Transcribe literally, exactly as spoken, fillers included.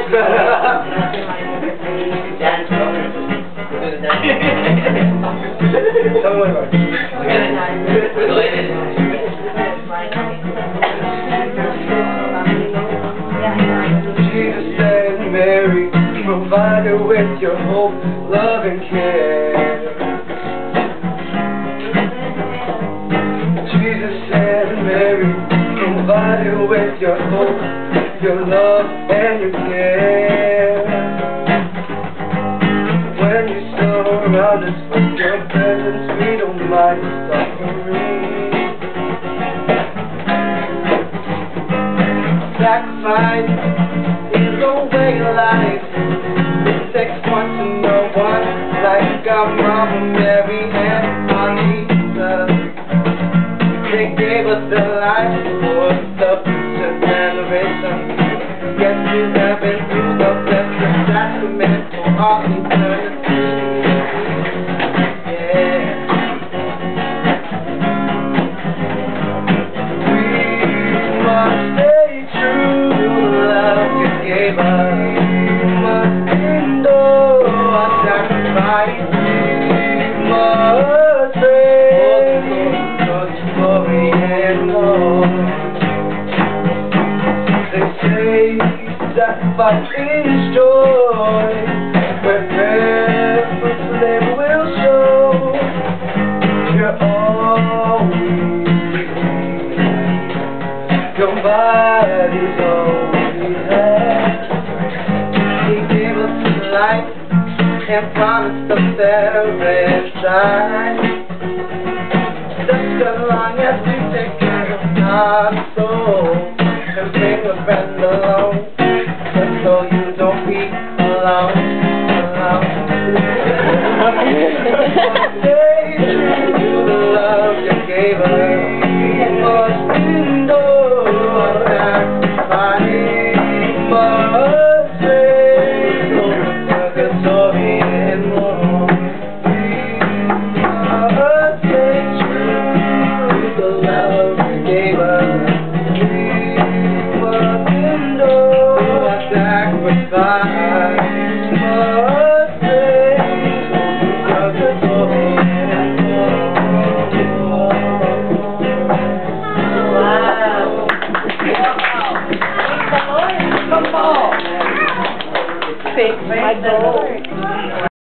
Dance, bro. Do the dance. Tell me what about it. Go ahead. Jesus and Mary, provide her with your hope, love, and care. Jesus and Mary, provide her with your hope, your love, and your care. When you surround us with your presence, we don't mind suffering. Sacrifice is a way of life. It takes one to know one, like our Mama Mary and our Jesus. They gave us their life for the future generation. Yes, we have been through the blessed sacrament for all eternity. Yeah. We must stay true to the love you gave us. We must endure our sacrifice. We must pray for glory and more. They say sacrifice is joy, where prayer for flame will show. You're all we need. Your body's all we have. He gave us his life and promised us paradise. Just as long as we take care of our soul and bring a friend along, just so you don't be alone, alone. Stay true to the love you gave us.